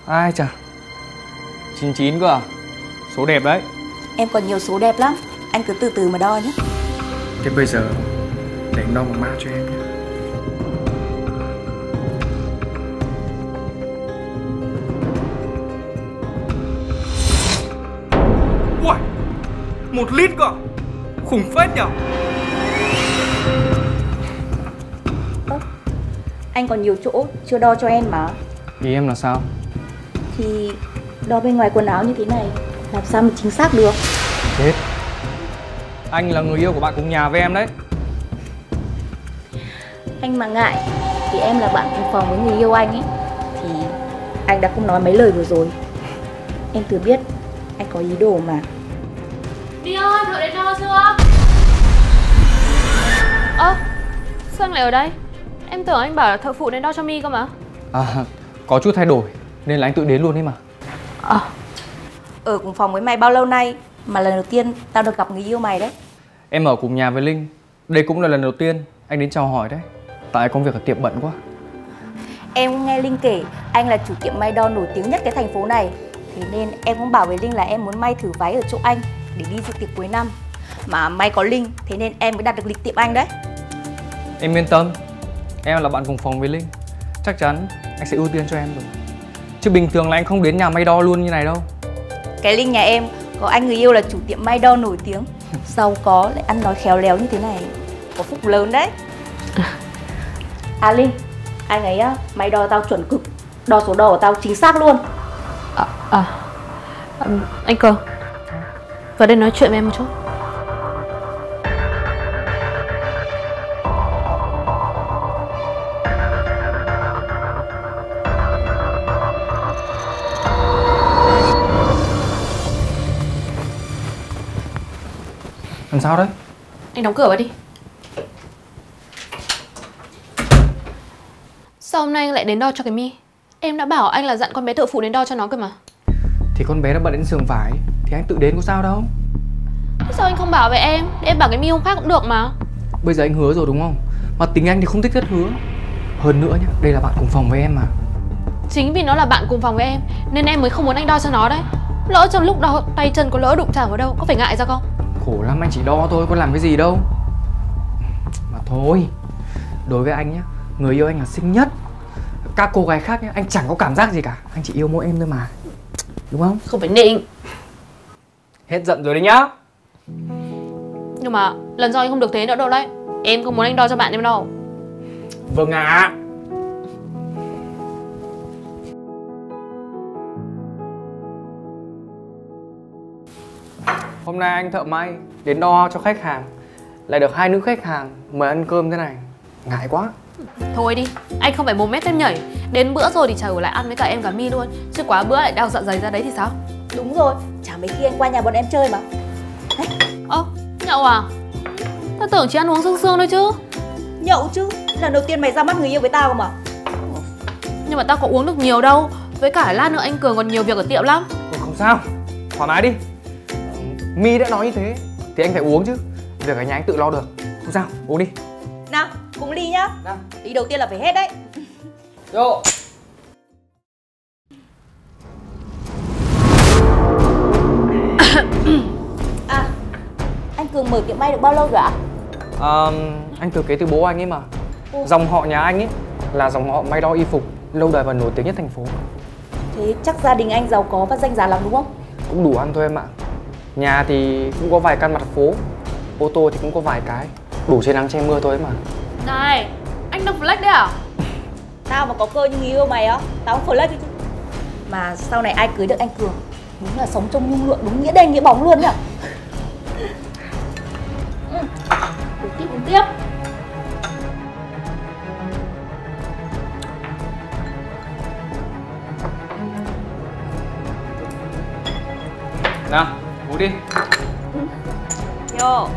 Ai chà, 99 cơ à? Số đẹp đấy. Em còn nhiều số đẹp lắm, anh cứ từ từ mà đo nhé. Thế bây giờ để anh đo một mã cho em nhé. Uầy, 1 lít cơ à? Khủng phết nhở? Anh còn nhiều chỗ chưa đo cho em mà. Ý em là sao? Thì đo bên ngoài quần áo như thế này làm sao mà chính xác được. Chết. Anh là người yêu của bạn cùng nhà với em đấy. Anh mà ngại thì em là bạn cùng phòng với người yêu anh ấy thì anh đã không nói mấy lời vừa rồi. Em thừa biết anh có ý đồ mà. Đi ơi, thợ đến đo chưa? Ơ, sao anh lại ở đây? Em tưởng anh bảo là thợ phụ đến đo cho My cơ mà. À, có chút thay đổi nên là anh tự đến luôn đấy mà. Ở cùng phòng với mày bao lâu nay mà lần đầu tiên tao được gặp người yêu mày đấy. Em ở cùng nhà với Linh. Đây cũng là lần đầu tiên anh đến chào hỏi đấy. Tại công việc ở tiệm bận quá. Em nghe Linh kể anh là chủ tiệm may đo nổi tiếng nhất cái thành phố này. Thế nên em cũng bảo với Linh là em muốn may thử váy ở chỗ anh để đi dự tiệc cuối năm. Mà may có Linh thế nên em mới đặt được lịch tiệm anh đấy. Em yên tâm, em là bạn cùng phòng với Linh. Chắc chắn anh sẽ ưu tiên cho em rồi. Chứ bình thường là anh không đến nhà may đo luôn như này đâu. Cái Linh nhà em có anh người yêu là chủ tiệm may đo nổi tiếng, giàu có lại ăn nói khéo léo như thế này, có phúc lớn đấy. À Linh, anh ấy á, may đo tao chuẩn cực, đo số đo của tao chính xác luôn. Anh Cường, vào đây nói chuyện với em một chút. Làm sao đấy? Anh đóng cửa vào đi. Sao hôm nay anh lại đến đo cho cái My? Em đã bảo anh là dặn con bé thợ phụ đến đo cho nó cơ mà. Thì con bé đã bận đến giường vải thì anh tự đến có sao đâu. Thế sao anh không bảo với em? Để em bảo cái My hôm khác cũng được mà. Bây giờ anh hứa rồi đúng không? Mà tính anh thì không thích thất hứa. Hơn nữa nhá, đây là bạn cùng phòng với em mà. Chính vì nó là bạn cùng phòng với em nên em mới không muốn anh đo cho nó đấy. Lỡ trong lúc đo tay chân có lỡ đụng chạm vào đâu, có phải ngại ra không? Khổ lắm, anh chỉ đo thôi, có làm cái gì đâu. Mà thôi, đối với anh nhá, người yêu anh là xinh nhất. Các cô gái khác nhá, anh chẳng có cảm giác gì cả. Anh chỉ yêu mỗi em thôi mà. Đúng không? Không phải nịnh. Hết giận rồi đấy nhá. Nhưng mà lần sau anh không được thế nữa đâu đấy. Em không muốn anh đo cho bạn em đâu. Vâng ạ. Hôm nay anh thợ may đến đo cho khách hàng, lại được 2 nữ khách hàng mời ăn cơm thế này. Ngại quá. Thôi đi, anh không phải mồm mép tem nhảy. Đến bữa rồi thì chả ở lại ăn với cả em cả My luôn. Chứ quá bữa lại đau dạ dày ra đấy thì sao? Đúng rồi, chả mấy khi anh qua nhà bọn em chơi mà. Nhậu à? Tao tưởng chỉ ăn uống sương sương thôi chứ. Nhậu chứ, lần đầu tiên mày ra mắt người yêu với tao mà. Nhưng mà tao có uống được nhiều đâu. Với cả lát nữa anh Cường còn nhiều việc ở tiệm lắm. Không sao, thoải mái đi. My đã nói như thế thì anh phải uống chứ. Việc ở nhà anh tự lo được. Không sao, uống đi. Nào, cùng ly nhá. Nào. Ly đầu tiên là phải hết đấy. Vô. À, anh Cường mở tiệm may được bao lâu rồi ạ? Anh thừa kế từ bố anh ấy mà. Dòng họ nhà anh ấy là dòng họ may đo y phục lâu đời và nổi tiếng nhất thành phố. Thế chắc gia đình anh giàu có và danh giá lắm đúng không? Cũng đủ ăn thôi em ạ. Nhà thì cũng có vài căn mặt phố, ô tô thì cũng có vài cái, đủ che nắng che mưa thôi mà. Này, anh đang flex đấy à? Tao mà có cơ như người yêu mày á, tao không flex chứ. Mà sau này ai cưới được anh Cường đúng là sống trong nhung lụa đúng nghĩa đen nghĩa bóng luôn nhá. Uống tiếp. Nào, uống đi. Vô.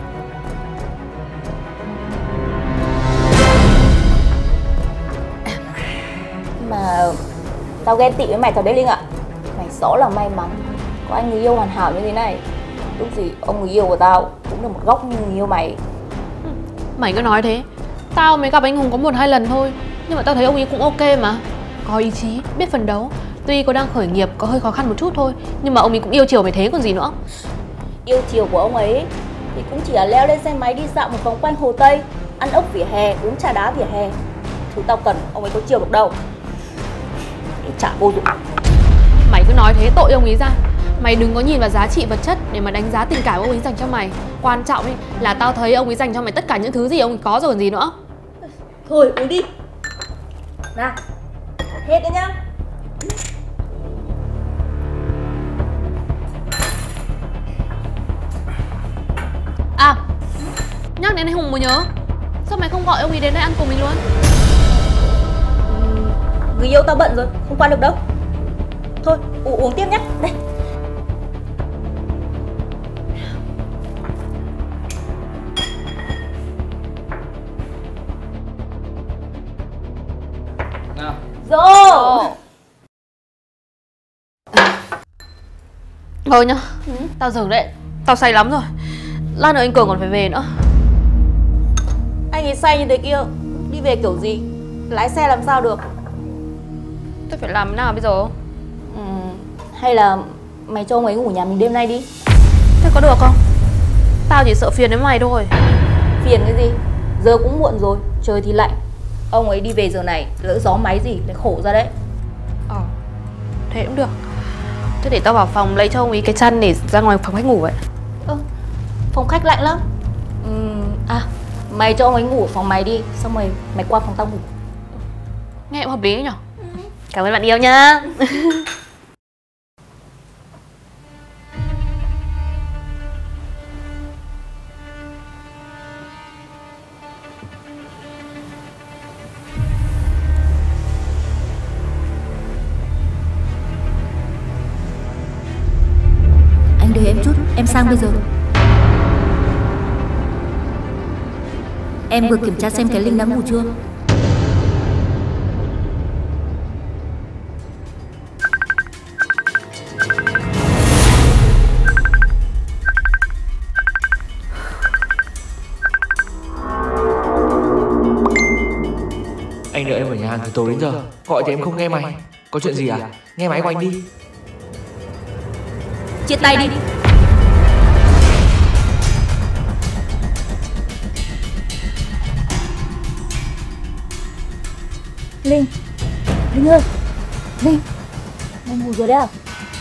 Mà tao ghen tị với mày thật đấy Linh ạ. Mày rõ là may mắn có anh người yêu hoàn hảo như thế này. Lúc gì ông người yêu của tao cũng được một góc như người yêu mày. Mày cứ nói thế. Tao mới gặp anh Hùng có 1-2 lần thôi. Nhưng mà tao thấy ông ấy cũng ok mà. Có ý chí, biết phấn đấu. Tuy có đang khởi nghiệp có hơi khó khăn một chút thôi, nhưng mà ông ấy cũng yêu chiều mày thế còn gì nữa. Yêu chiều của ông ấy thì cũng chỉ là leo lên xe máy đi dạo một vòng quanh Hồ Tây, ăn ốc vỉa hè, uống trà đá vỉa hè. Thứ tao cần ông ấy có chiều được đâu. Để trả vô dụng. Mày cứ nói thế tội ông ấy ra. Mày đừng có nhìn vào giá trị vật chất để mà đánh giá tình cảm của ông ấy dành cho mày. Quan trọng ấy là tao thấy ông ấy dành cho mày tất cả những thứ gì ông ấy có rồi còn gì nữa. Thôi uống đi. Nào, hết đấy nhá. À, nhắc đến anh Hùng mới nhớ, sao mày không gọi ông ấy đến đây ăn cùng mình luôn? Người yêu tao bận rồi, không qua được đâu. Thôi, uống tiếp nhá. Đây. Nào. Rô. Thôi nhá, tao dừng đấy, tao say lắm rồi. Lát nữa anh Cường còn phải về nữa. Anh ấy say như thế kia, đi về kiểu gì? Lái xe làm sao được? Tôi phải làm thế nào bây giờ? Hay là mày cho ông ấy ngủ nhà mình đêm nay đi. Thế có được không? Tao chỉ sợ phiền đến mày thôi. Phiền cái gì? Giờ cũng muộn rồi, trời thì lạnh. Ông ấy đi về giờ này, lỡ gió máy gì lại khổ ra đấy. Thế cũng được. Thế để tao vào phòng lấy cho ông ấy cái chăn để ra ngoài phòng khách ngủ vậy. Phòng khách lạnh lắm. Mày cho ông ấy ngủ ở phòng mày đi, xong rồi mày qua phòng tao ngủ. Nghe cũng hợp lý nhở. Cảm ơn bạn yêu nhá. Anh đợi em chút, em sang bây giờ. Em vừa kiểm tra xem cái Linh đã ngủ chưa. Anh đợi em ở nhà hàng từ tối đến giờ, gọi thì em không nghe máy. Có chuyện gì à? Nghe máy của anh đi. Chia tay đi. Linh ơi, Linh ngủ rồi đấy à?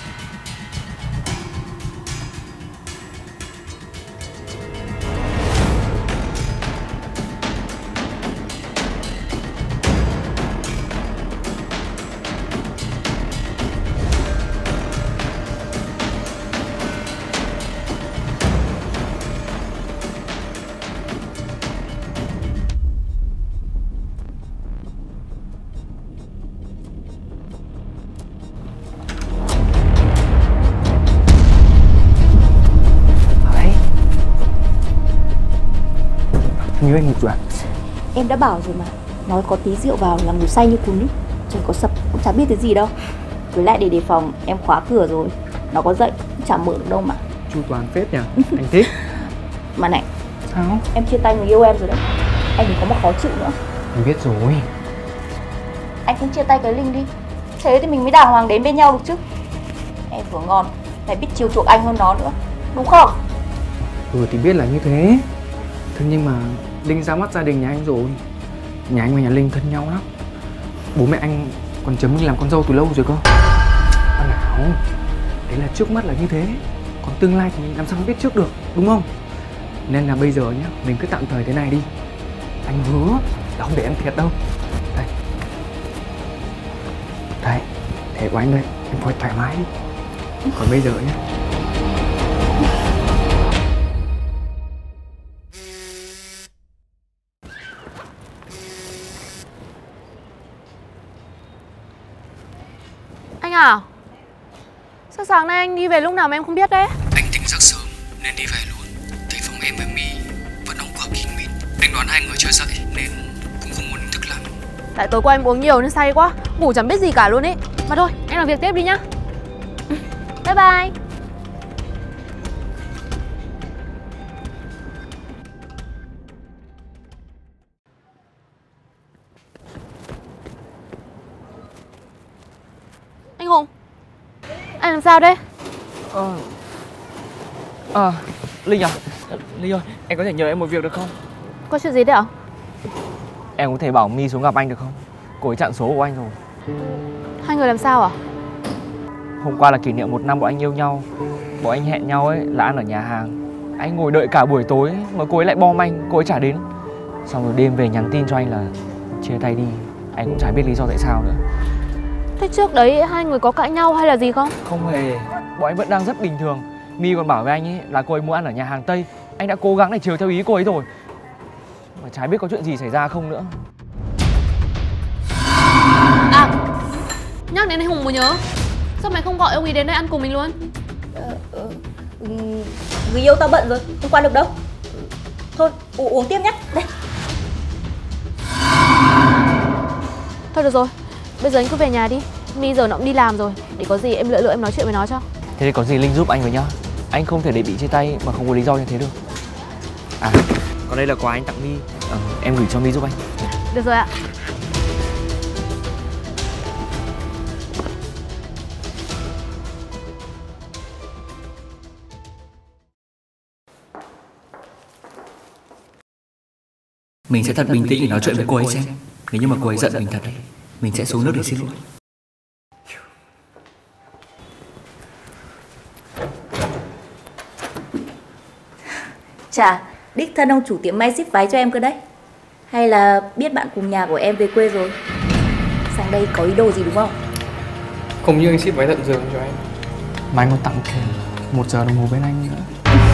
Như anh ngủ rồi à? Em đã bảo rồi mà, nói có tí rượu vào là ngủ say như cún ý. Trời có sập cũng chả biết cái gì đâu. Với lại để đề phòng em khóa cửa rồi, nó có dậy cũng chả mở được đâu mà. Chu toàn phết nhỉ. Anh thích. Mà này, Sao? em chia tay người yêu em rồi đấy. Anh đừng có mà khó chịu nữa. Anh biết rồi. Anh cũng chia tay cái Linh đi, thế thì mình mới đàng hoàng đến bên nhau được chứ. Em vừa ngon, phải biết chiều chuộng anh hơn nó nữa, đúng không? Thì biết là như thế. Thế nhưng mà Linh ra mắt gia đình nhà anh rồi. Nhà anh và nhà Linh thân nhau lắm. Bố mẹ anh còn chấm Linh làm con dâu từ lâu rồi cơ. Con nào, đấy là trước mắt là như thế. Còn tương lai thì làm sao biết trước được, đúng không? Nên là bây giờ nhá, mình cứ tạm thời thế này đi. Anh hứa là không để em thiệt đâu. Đây. Đấy, thẻ của anh đây, em coi thoải mái đi. Còn bây giờ nhá, Anh à, sao sáng nay anh đi về lúc nào mà em không biết đấy? anh tỉnh giấc sớm nên đi về luôn. Thấy phòng em và My vẫn đóng cửa kín mít. Anh đoán hai người chưa dậy nên cũng không muốn thức lắm. Tại tối qua em uống nhiều nên say quá, ngủ chẳng biết gì cả luôn ấy. Mà thôi, anh làm việc tiếp đi nhá. Bye bye. Anh Hùng, Anh làm sao đấy? Linh à? Linh ơi, em có thể nhờ em một việc được không? Có chuyện gì đấy ạ? Em có thể bảo My xuống gặp anh được không? Cô ấy chặn số của anh rồi. Hai người làm sao à? Hôm qua là kỷ niệm 1 năm bọn anh yêu nhau. Bọn anh hẹn nhau ấy là ăn ở nhà hàng. Anh ngồi đợi cả buổi tối mà cô ấy lại bom anh, cô ấy chả đến. Xong rồi đêm về nhắn tin cho anh là chia tay đi. Anh cũng chả biết lý do tại sao nữa. Thế trước đấy hai người có cãi nhau hay là gì không? Không hề, bọn anh vẫn đang rất bình thường. My còn bảo với anh ấy là cô ấy muốn ăn ở nhà hàng Tây. Anh đã cố gắng để chiều theo ý cô ấy rồi, mà chả biết có chuyện gì xảy ra không nữa. À, nhắc đến anh Hùng mới nhớ. Sao mày không gọi ông ấy đến đây ăn cùng mình luôn? Người yêu tao bận rồi, không qua được đâu. Thôi, uống tiếp nhé. Đây. Thôi được rồi, bây giờ anh cứ về nhà đi. My giờ nó cũng đi làm rồi. Để có gì em lựa em nói chuyện với nó cho. Thế thì có gì Linh giúp anh với nhá. Anh không thể để bị chia tay mà không có lý do như thế được. À, còn đây là quà anh tặng My. Em gửi cho My giúp anh. Được rồi ạ. Mình sẽ thật bình tĩnh để nói chuyện với cô ấy xem. Nếu như mà cô ấy giận mình thật ấy, mình sẽ xuống nước để xin lỗi. Chà, đích thân ông chủ tiệm may ship váy cho em cơ đấy. Hay là biết bạn cùng nhà của em về quê rồi? Sang đây có ý đồ gì đúng không? Không như anh ship váy tận giường cho anh, mà anh còn tặng kèm 1 giờ đồng hồ bên anh nữa.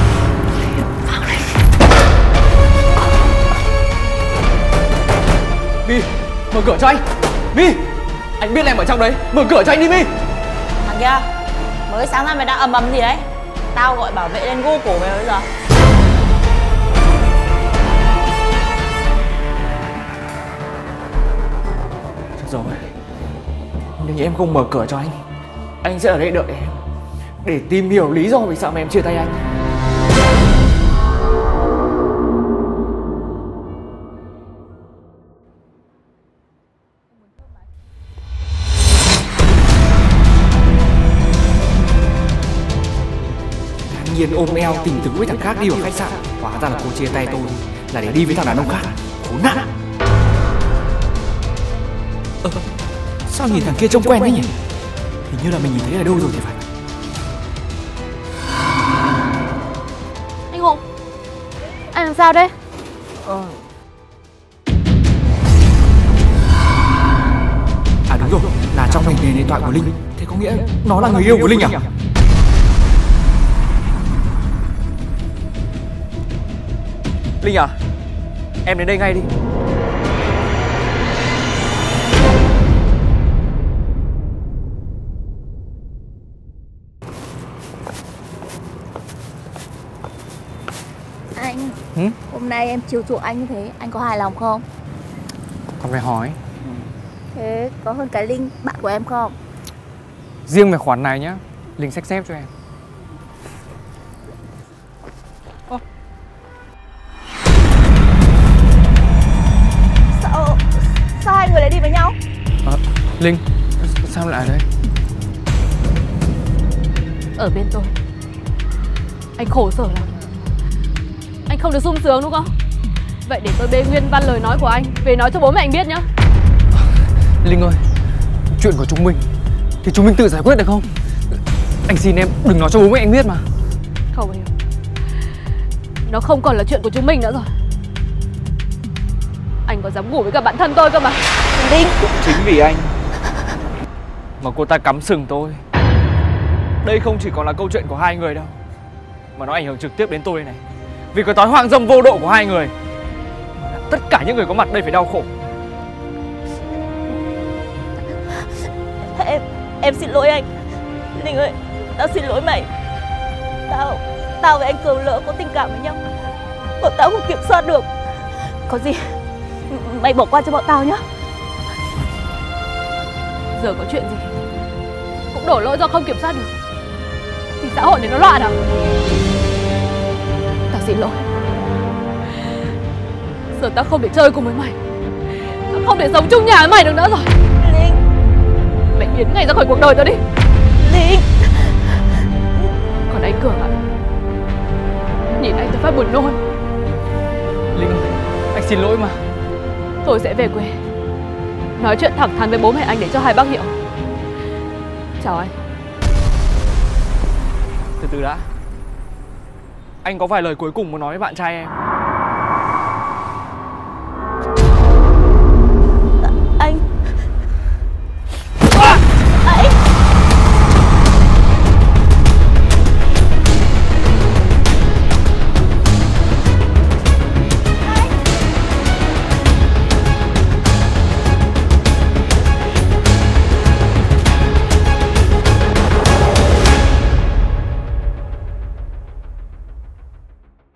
My, mở cửa cho anh. My, anh biết em ở trong đấy, mở cửa cho anh đi My. Thằng kia, mới sáng ra mày đã ầm gì đấy? Tao gọi bảo vệ lên gu cổ mày bây giờ. Được rồi, nếu em không mở cửa cho anh sẽ ở đây đợi em để tìm hiểu lý do vì sao mà em chia tay anh. Nhiên ôm eo tình tứ với thằng khác đi vào khách sạn. Hóa ra là cô chia tay tôi là để đi với thằng đàn ông khác. Khốn nạn. Sao nhìn thằng kia trông quen thế nhỉ? Hình như là mình nhìn thấy ở đâu rồi thì phải. Anh Hùng, anh làm sao đấy? À đúng rồi, là trong hình nền điện thoại của Linh. Thế có nghĩa nó là người yêu của Linh à? Linh à, em đến đây ngay đi. Anh, hôm nay em chiều chuộng anh như thế, anh có hài lòng không? Còn phải hỏi. Thế có hơn cái Linh, bạn của em không? Riêng về khoản này nhá, Linh xách xếp cho em. Sao hai người lại đi với nhau? Linh, sao lại ở đây? Ở bên tôi anh khổ sở lắm. Anh không được sung sướng đúng không? Vậy để tôi bê nguyên văn lời nói của anh về nói cho bố mẹ anh biết nhá. Linh ơi, chuyện của chúng mình thì chúng mình tự giải quyết được không? Anh xin em đừng nói cho bố mẹ anh biết mà. Không hiểu. Nó không còn là chuyện của chúng mình nữa rồi. Anh có dám ngủ với cả bạn thân tôi cơ mà. Linh, Chính vì anh mà cô ta cắm sừng tôi. Đây không chỉ còn là câu chuyện của hai người đâu, mà nó ảnh hưởng trực tiếp đến tôi này. Vì cái toán hoang dâm vô độ của hai người, tất cả những người có mặt đây phải đau khổ. em xin lỗi anh. Linh ơi, tao xin lỗi mày. Tao với anh Cường lỡ có tình cảm với nhau, bọn tao không kiểm soát được. Có gì mày bỏ qua cho bọn tao nhá. Giờ có chuyện gì cũng đổ lỗi do không kiểm soát được thì xã hội này nó loạn à? Tao xin lỗi. Giờ tao không thể chơi cùng với mày, tao không thể sống chung nhà với mày được nữa rồi. Linh, Mày biến ngay ra khỏi cuộc đời tao đi. Linh. Còn anh Cường ạ, nhìn anh tôi phát buồn nôn. Linh ơi, anh xin lỗi mà. Tôi sẽ về quê nói chuyện thẳng thắn với bố mẹ anh để cho hai bác hiểu. Chào anh. Từ từ đã. Anh có vài lời cuối cùng muốn nói với bạn trai em.